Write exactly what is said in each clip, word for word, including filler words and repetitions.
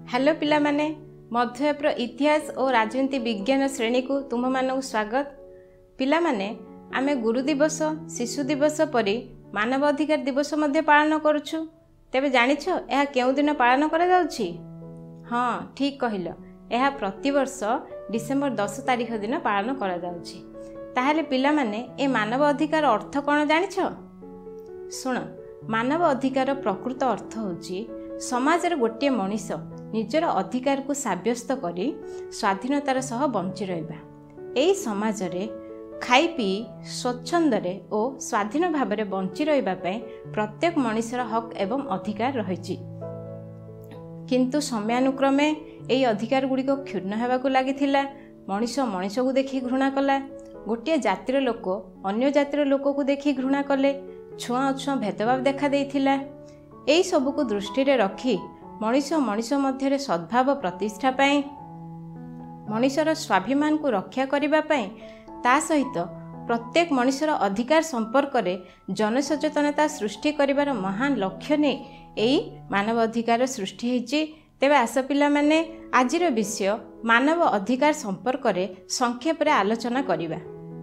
Hello पिला माने मध्यप्र इतिहास और राजनीति विज्ञान श्रेणी को तुम मानक स्वागत। पिला माने आमे गुरु दिवस शिशु दिवस परी मानव अधिकार दिवस मध्य पालन करुछु। तेबे जानिछ एहा केउ दिन पालन करा जाउछि? हाँ ठीक कहिल, एहा प्रतिवर्ष डिसेम्बर दस तारिख दिन पालन करा जाउछि। ताहले पिला माने ए मानव अधिकार अर्थ कोन जानिछ? सुन, मानव अधिकार प्रकृत अर्थ होछि समाजर गोटे मनीष निजर अधिकार को साब्यस्त करी स्वाधीनतार सह बंची रहिबा। एई समाजरे खाई पी स्वच्छंदरे और स्वाधीन भावरे बंची रहिबा पय प्रत्येक मनीषर हक एवं अधिकार रहिछि। किंतु समयानुक्रमे एई अधिकार गुड़िक क्षुण्ण हेबाकु लागिथिला। मनीष मनीष को देखि घृणा कला। गोटे जातिर लोक अन्य जातिर लोक को देखि घृणा कले। छुआ अछुआ भेदभाव देखा देइथिला। एई सबु को दृष्टि रे रखी मनीष मनीष मध्य सद्भाव प्रतिष्ठा पाई, मनीषर स्वाभिमान को रक्षा करिबा पाई, ता सहित प्रत्येक मनीषर अधिकार संपर्क में जनसचेतनता सृष्टि करिबार महान लक्ष्य ने एई मानव अधिकार सृष्टि होइछि। तेबे आस पिला माने आजिर विषय मानव अधिकार संपर्क में संक्षेप रे आलोचना करिबा।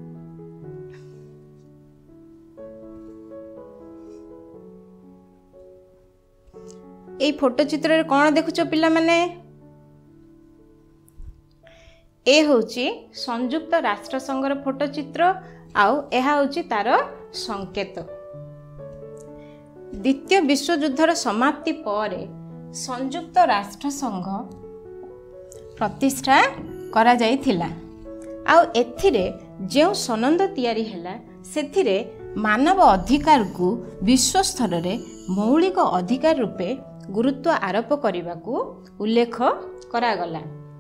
ए फोटो चित्र रे कौन देखुच पिला माने? ए होची संयुक्त राष्ट्र संघर फोटो चित्र आउ एहा होची तार संकेत। द्वितीय विश्व युद्धर समाप्ति पर संयुक्त राष्ट्र संघ प्रतिष्ठा करा जाइथिला। आउ एथिरे जे सनंद तैयारी हैला सेथिरे मानव अधिकार को विश्व स्तर रे मौलिक अधिकार रूपे गुरुत्व आरोप करने को उल्लेख करागला।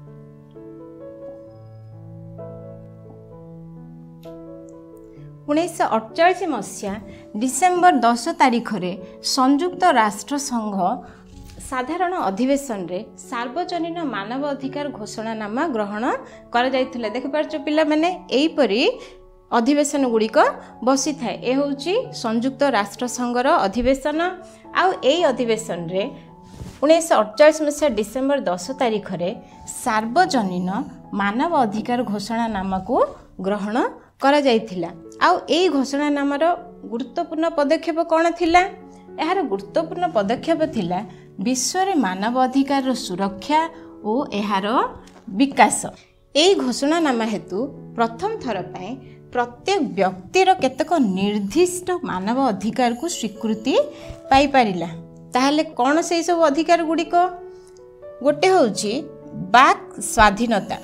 उन्नीस अड़चाश मसीहा डिसेम्बर दस तारिख रे संयुक्त राष्ट्र संघ साधारण अधिवेशन रे सार्वजनीन मानव अधिकार घोषणानामा ग्रहण करा जायथिला। देखि पारछ पिला माने एई परी अधिवेशन गुड़िक बसी थाए। ए होची संयुक्त राष्ट्र संघर अधिवेशन। आउ एई अधिवेशन रे उन्नीस अड़चाश मसीहा डिसेम्बर दस तारिख रे सार्वजनीन मानव अधिकार घोषणानामा को ग्रहण करा जायथिला। आउ एई घोषणानामार गुरुत्वपूर्ण पदक्षेप कौन थिला? एहार गुरुत्वपूर्ण पदक्षेप थिला विश्व रे मानव अधिकार सुरक्षा और एहार विकास। एई घोषणानामा हेतु प्रथम थर पय प्रत्येक व्यक्तिर केतक निर्दिष्ट मानव अधिकार को स्वीकृति पाई पारिला। ताहले कौन से सब अधिकार गुड़िक? गोटे होची वाक स्वाधीनता,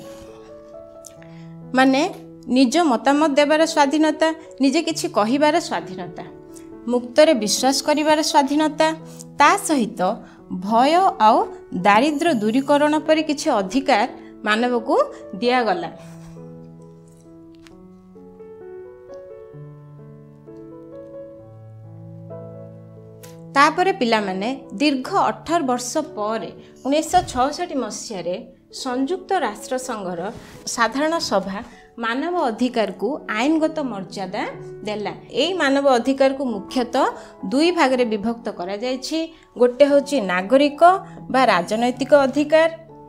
माने निज मतामत देवार स्वाधीनता, निजे किछि कहिबार स्वाधीनता, मुक्तरे विश्वास करिबार स्वाधीनता, ता सहित भय आउ दारिद्र्य दूरीकरण पर किछि अधिकार मानव को दिया गला। तापरे पिला माने दीर्घ अठारह वर्ष पर उन्नीस छठ मसीह संयुक्त राष्ट्र संघर साधारण सभा मानव अधिकार को आईनगत मर्यादा देला। एई मानव अधिकार को मुख्यतः दुई भाग रे विभक्त करा जायछि। गोटे होची नागरिक बा राजनैतिक अधिकार,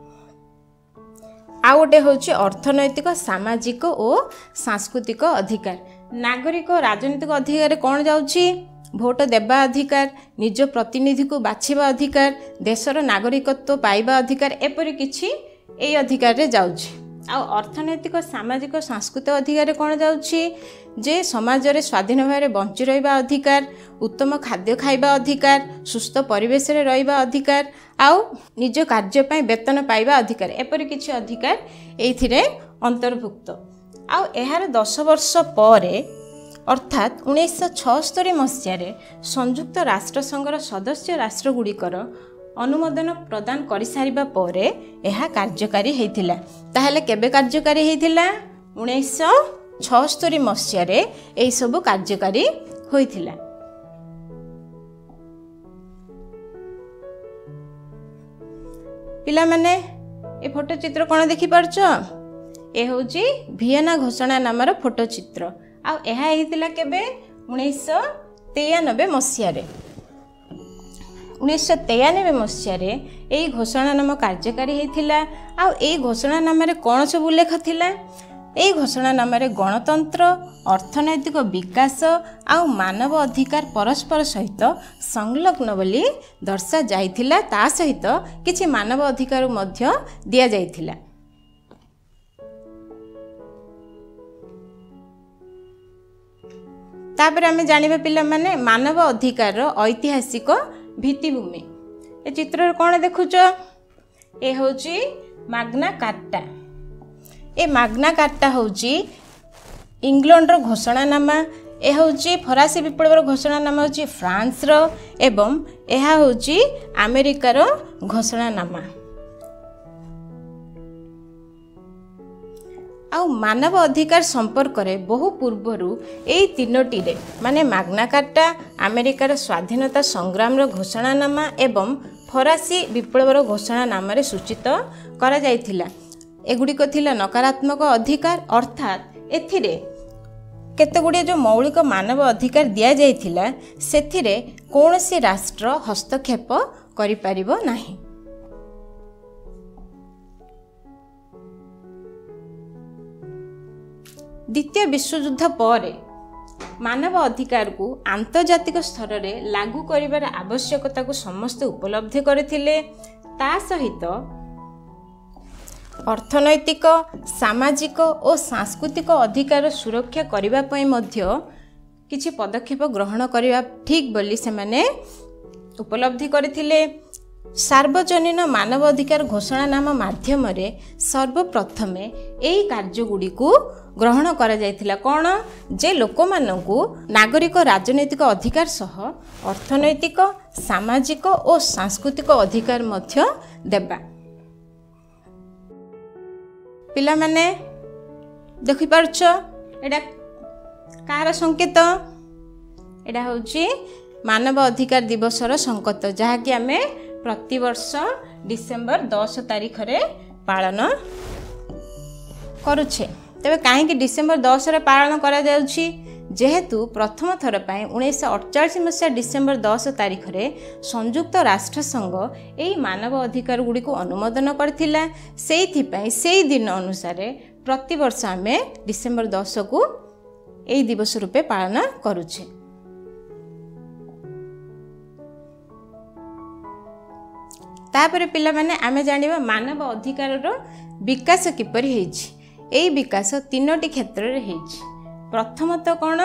आ गोटे होची अर्थनैतिक सामाजिक और सांस्कृतिक अधिकार। नागरिक राजनैतिक अधिकार कौन जाउछि? भोट देवा अधिकार, निज प्रतिनिधि को बाछिबा अधिकार, देशर नागरिकत्व पाइबा अधिकार, एपरि किछि एई अधिकार रे जाउछि। आ अर्थनैतिक सामाजिक सांस्कृतिक अधिकार कौन जाउछि? जे समाज रे स्वाधीन भाव बंची रहिबा अधिकार, उत्तम खाद्य खाइबा अधिकार, सुस्थ परिवेश रे रहिबा अधिकार, आउ निज कार्य पय वेतन पाइबा अधिकार, एपरि किछि अधिकार एइथिरे अंतर्भुक्त। आउ एहार दस वर्ष परे अर्थात उन्नीस छस्तरी मसीह संयुक्त राष्ट्र संघर सदस्य राष्ट्र गुड़िकर अनुमोदन प्रदान कर सारिबा परे एहा कार्यकारी हेतिला। ताहले केबे कार्यकारी हेतिला? उन्नीस छस्तरी मसीह एई सबु कार्यकारी होइथिला। पिला माने ए फोटो चित्र कोन देखि पारछ? ए होची वियना घोषणा नामर फोटो चित्र। आ एहा हेतिला केबे? उन्नीस तेयानबे मसीह उन्नीस तेयानबे मसीह यही घोषणानामा कार्यकारी होता। आई घोषणानाम कौन सब उल्लेख थिला? यही घोषणानाम गणतंत्र, अर्थनैतिक विकास आउ मानव अधिकार परस्पर सहित संलग्न बोली दर्शा जाइथिला। ता सहित किछि मानव अधिकार मध्य दिया जाइथिला। तापर आमे जानिबा पिला माने मानव अधिकार ऐतिहासिक भित्तिभूमि। ए चित्र कौन देखुच? ए होची मैग्ना कार्टा। ए मैग्ना कार्टा होची इंग्लैंड रो घोषणानामा। ए होची फरासी विप्लव रो घोषणानामा होची फ्रांस रो एवं एहा होची अमेरिका रो घोषणानामा। आउ मानव अधिकार संपर्क में बहु पूर्वरु एई तीनोटी रे माने मैग्ना कार्टा, अमेरिकार स्वाधीनता संग्राम रो घोषणानामा एवं फरासी विप्लव रो घोषणानामा रे सूचित करा जायथिला। एगुड़िक थिला नकारात्मक अधिकार, अर्थात एथिरे केते गुड़िए जो मौलिक मानव अधिकार दिया जायथिला सेथिरे कौनसी राष्ट्र हस्तक्षेप करि परिबो नाही। द्वितीय विश्वयुद्ध पर मानव अधिकार को आंतर्जातिक स्तर में लागू करिवार आवश्यकता को समस्त उपलब्धि करथिले। ता सहित अर्थनैतिक, सामाजिक और सांस्कृतिक अधिकार सुरक्षा करिबा पई मध्य किछि पदक्षेप ग्रहण करिबा ठीक बोली से माने उपलब्धि करथिले। सार्वजनीन मानव अधिकार घोषणानामा माध्यम रे सर्वप्रथमे एई कार्यगुड़ी को ग्रहण करा जायथिला। कौन जे लोक मानकु नागरिक राजनैतिक अधिकार सह अर्थनैतिक, सामाजिक और सांस्कृतिक अधिकार मध्य देबा। पिला माने देखि पारछ एडा कार संकेत? एडा होची मानव अधिकार दिवसर संकेत, जहा कि आमे प्रति वर्ष डिसेम्बर दस तारीख रे पालन करुछे। तेबे कहीं डिसेम्बर दस रे पालन करा जाउछि? जेहेतु प्रथम थर पर उन्नीस अड़चाश मसीहा डिसेम्बर दस तारीख रे संयुक्त राष्ट्र संघ यही मानव अधिकार गुड़ी को अनुमोदन करथिला। सेइथिपई सेई दिन अनुसार प्रति वर्ष आमे डिसेम्बर दस को यही दिवस रूपे पालन करुछे। तापर पिला माने आमे जानिबा मानव अधिकार रो विकास किपरि हेछि। एई विकास तीनोटी क्षेत्र रे हेछि। प्रथमतः कौन?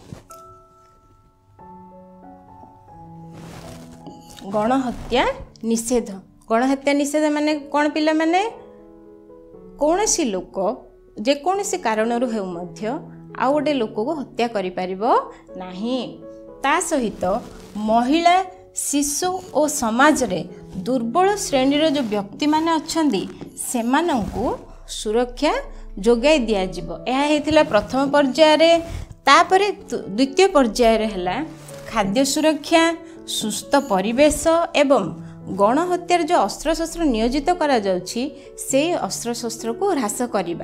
गणहत्या निषेध। गणहत्या निषेध माने कौन पिला माने? कौनसी लोक जेकोसी कारण हेउ मध्य आउ गोटे लोक को हत्या करि परिबो नाही। ता सहित महिला, शिशु और समाज रे दुर्बल श्रेणी जो व्यक्ति माने अछंदी सेमानंकु सुरक्षा जोगाई दिया जिवो। यह हेतिला प्रथम पर्याय रे। तापरे द्वितीय पर्याय रे हला खाद्य सुरक्षा, सुस्थ परिवेश एवं गणहत्यार जो अस्त्रशस्त्र नियोजित करा जाउछि से अस्त्रशस्त्र को ह्रास करिबा।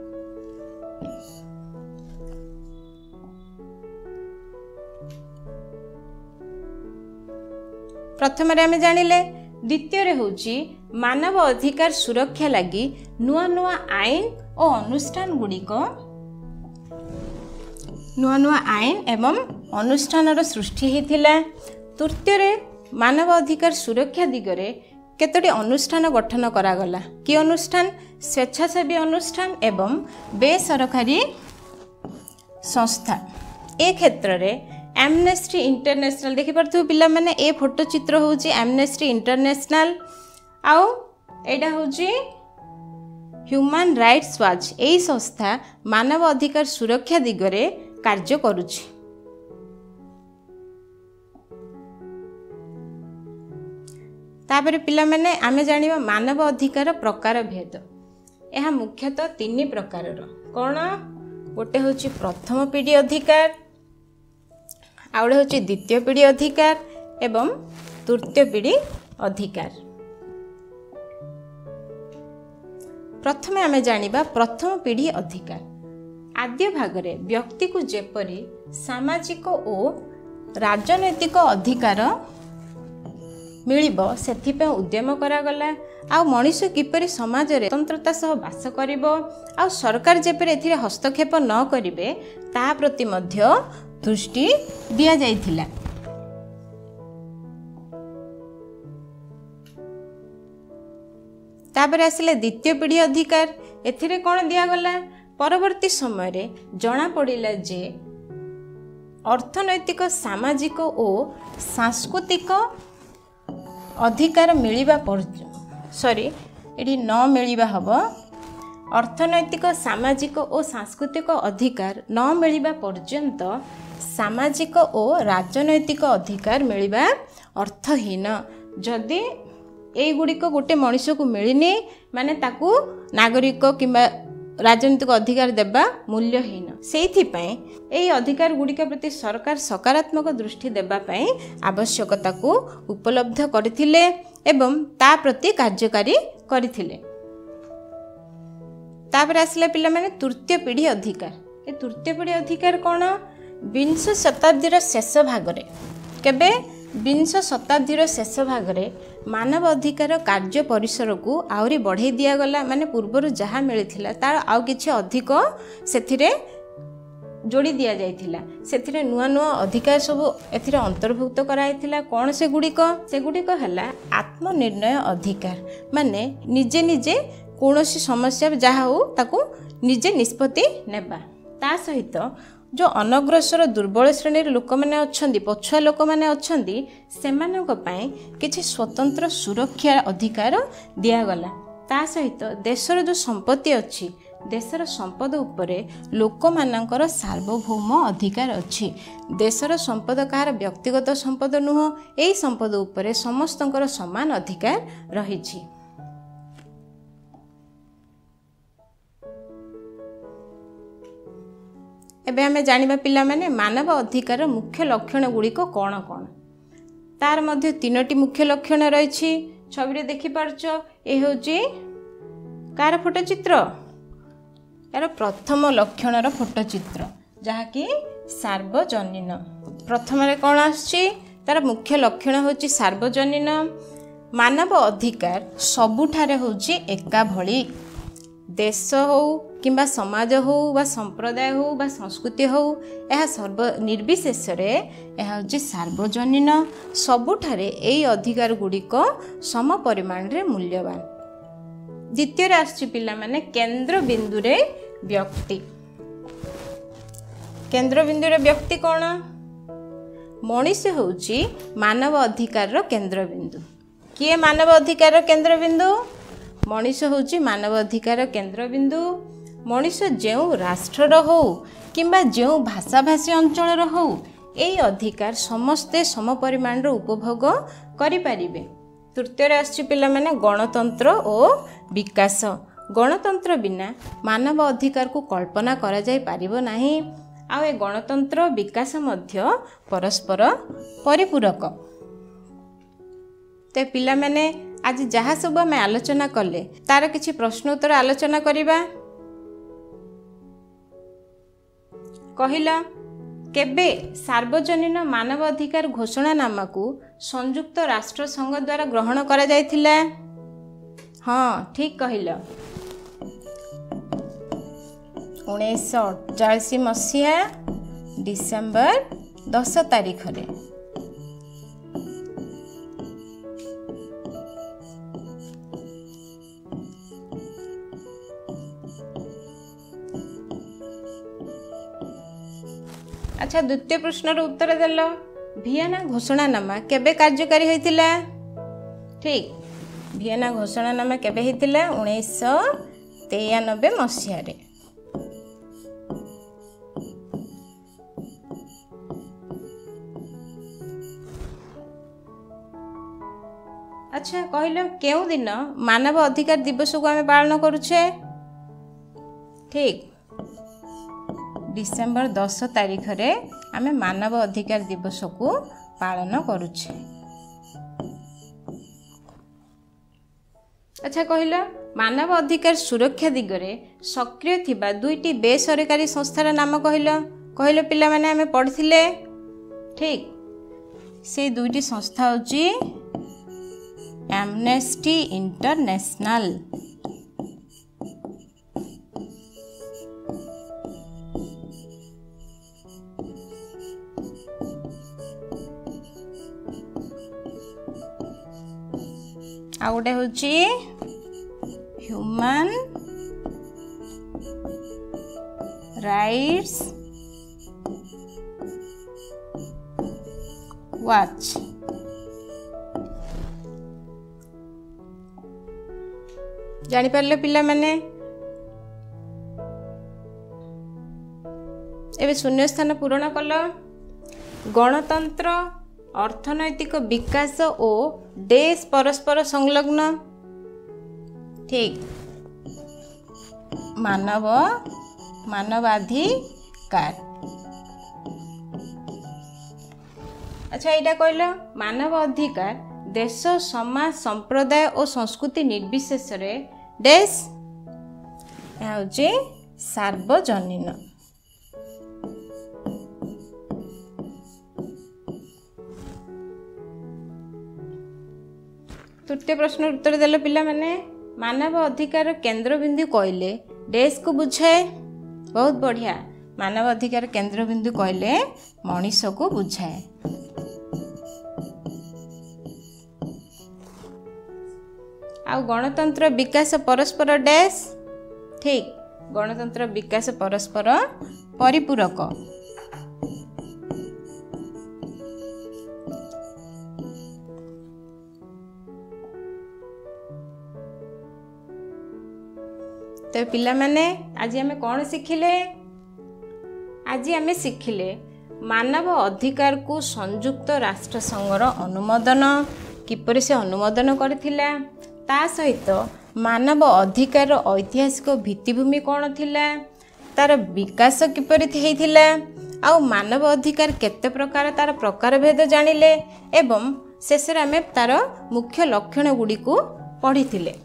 प्रथम रे आमे जानिले। द्वितीय रे होची मानव अधिकार सुरक्षा लगी नुआ नुआ आईन और अनुष्ठान गुड़िक नुआ नुआ आईन एवं अनुष्ठान सृष्टि होता। तृतीय रे मानव अधिकार सुरक्षा दिगरे केतोटी अनुष्ठान गठन करागला। कि अनुष्ठान? स्वेच्छासेवी अनुष्ठान एवं बेसरकारी संस्था। ए क्षेत्र में एमनेस्टी इंटरनेशनल देखिपु पिला माने ए फोटो चित्र होची एमनेस्टी इंटरनेशनल आउ एडा होची ह्यूमन राइट्स वाच। एई संस्था मानव अधिकार सुरक्षा दिगरे कार्य करुछि। तापर पिला माने आमे जानिबा मानव अधिकार प्रकार भेद। यह मुख्यतः तीन प्रकार। कौन? गोटे होची प्रथम पीढ़ी अधिकार, आउडे होची द्वितीय पीढ़ी अधिकार एवं तृतीय पीढ़ी अधिकार। प्रथमे आमे जानिबा प्रथम पीढ़ी अधिकार। आद्य भागरे व्यक्ति को जेपरी सामाजिक और राजनैतिक अधिकार मिलिबो सेथिपे उद्यम करागला। आ मनीष किपरि समाज रे स्वतंत्रता सह बास करिवो आ सरकार जेपरि एथिरे हस्तक्षेप न करिवे ता प्रति मध्य दृष्टि दिया जाइथिला। तापर आसिले द्वितीय पीढ़ी अधिकार। एथिरे कोन दिया गला परवर्ती समय रे जना पड़िला जे अर्थनैतिक सामाजिक और सांस्कृतिक अधिकार मिलिबा सॉरी एठी न मिलिबा हबो अर्थनैतिक सामाजिक और सांस्कृतिक अधिकार न मिलिबा पर्यंत सामाजिक और राजनैतिक अधिकार मिलिबा अर्थहीन। जदि एई गुड़िक गोटे मनीष को मिलनी माने ताकू नागरिक किंबा राजनीतिक अधिकार देबा मूल्यहीन। सेइथिपई एई अधिकार गुड़िक प्रति सरकार सकारात्मक दृष्टि देबा पई आवश्यकता को उपलब्ध करथिले एवं ता प्रति कार्यकारी करथिले। तापर आसले पिला माने तृतीय पीढ़ी अधिकार। ए तृतीय पीढ़ी अधिकार कोन विंश शताब्दीर शेष भागरे केबे विंश शताब्दीर शेष भागरे मानव अधिकार कार्य परिसर को आउरी बढ़ाई दिया गला। माने पूर्वर जहाँ मिलथिला तार आउ किछि अधिक सेथिरे जोड़ी दिया जाइथिला। सेथिरे नुआ नुआ अधिकार सब एथिरे अंतर्भुक्त कराइथिला। कोन से गुड़िक से गुड़िक हला आत्मनिर्णय अधिकार। माने निजे निजे कोनोसी समस्या जहाँ हो ताकू निजे निष्पत्ति नेबा। ता सहित जो अनग्रसर दुर्बल श्रेणी लोक मैंने अच्छा पछुआ लोक मैंने अच्छा से किसी स्वतंत्र सुरक्षा अधिकार दिगला। ता सहित देशर जो संपत्ति अच्छी देशर संपद उपरे लोक मानकर सार्वभौम अधिकार अच्छी। देशर संपद कहार व्यक्तिगत संपद नुह। यही संपद उपरे समस्तंकर समान अधिकार रही। एबे हमें जानिबा पिला माने मानव अधिकार मुख्य लक्षण गुड़िक कौन कौन तार मध्य तीनोटी मुख्य लक्षण रही। छवि देखि पारछ ए होची कार फोटोचित्र यार प्रथम लक्षणर फोटोचित्र जहाँकि सार्वजनीन। प्रथम रे कौन आछि तार मुख्य लक्षण होची सार्वजनीन। मानव अधिकार सबुठारे होची एका भली। देश हो किंबा समाज हो बा संप्रदाय हो बा संस्कृति हो यह सर्व निर्विशेष यह हूँ सार्वजनीन। सबुठारे यही अधिकार गुड़िक सम परिमाण रे मूल्यवान। द्वितीय आसछि पिला माने केंद्र बिंदु रे व्यक्ति। केंद्र बिंदु रे व्यक्ति कौन मनीष होउची मानव अधिकार रो केंद्र बिंदु। किए मानव अधिकार केंद्र बिंदु मनीष होउची मानव अधिकार केंद्र बिंदु। मनीष जो राष्ट्र हो किंबा जो भाषाभाषी अंचल हो यही अधिकार समस्ते सम परिमाण उपभोग करें। तृतीय आसछि पिला माने गणतंत्र और विकास। गणतंत्र बिना मानव अधिकार को कल्पना करा जाय पारिबो नाही। आ ए गणतंत्र विकास मध्य परस्पर परिपूरक। ते पिला माने आज जहाँ सब आम आलोचना कले तार किछि प्रश्न उत्तर आलोचना करिबा। कहिला केबे सार्वजनीन मानव अधिकार घोषणानामा को संयुक्त राष्ट्र संघ द्वारा ग्रहण करा जायथिला। हाँ ठीक कहिला उन्नीस सौ अड़चाश मसीहा डिसेम्बर दस तारीख रे। अच्छा द्वितीय प्रश्नर उत्तर देल भियना घोषणानामा केबे कार्यकारी होइतिला। ठीक भियना घोषणानामा केबे होइतिला उन्नीस सौ तेयानबे मसीहा रे। अच्छा कहल केउ दिन मानव अधिकार दिवस को आम पालन करुचे। ठीक डिसेम्बर दस तारीख रे आमे मानव अधिकार दिवस को पालन करुचे। अच्छा कहल मानव अधिकार सुरक्षा दिगरे सक्रिय थिबा दुईटी बेसरकारी संस्थार नाम कहल कहल पिला माने आमे पढ़िथिले। ठीक से दुईटी संस्था होची एमनेस्टी इंटरनेशनल। आ गोटे होची ह्यूमन राइट्स वाच। जानी पारले पिला माने एबे शून्य स्थान पूरण कल। गणतंत्र अर्थनैतिक विकास और देश परस्पर संलग्न। ठीक। मानव मानवाधिकार। अच्छा यहाँ कहल मानव अधिकार देश समाज संप्रदाय और संस्कृति निर्विशेष रे देश हूँ सार्वजनीन। तृतीय प्रश्न उत्तर देले पिला माने मानव अधिकार केंद्र बिंदु कहले देश को बुझाए। बहुत बढ़िया। मानव अधिकार केंद्र बिंदु कहले मनीष को बुझाए। आ गणतंत्र विकास परस्पर देश। ठीक। गणतंत्र विकास परस्पर परिपूरक। तो पिला माने आज आमे कौन शिखिले? आज आमे शिखिले मानव अधिकार को संयुक्त राष्ट्र संघर अनुमोदन किपरि से अनुमोदन करथिला, ता सहित मानव अधिकार ऐतिहासिक भित्तिभूमि कौन थिला, तार विकास किपरि हेइथिला, आ मानव अधिकार केते प्रकार तार प्रकार भेद जानिले एवं शेषरे आमे तार मुख्य लक्षण गुडी को पढ़िथिले।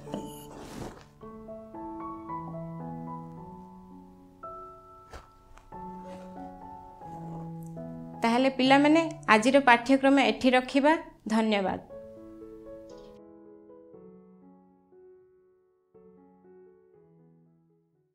ताहले पिला माने आजिर पाठ्यक्रम एठी रखिबा। धन्यवाद।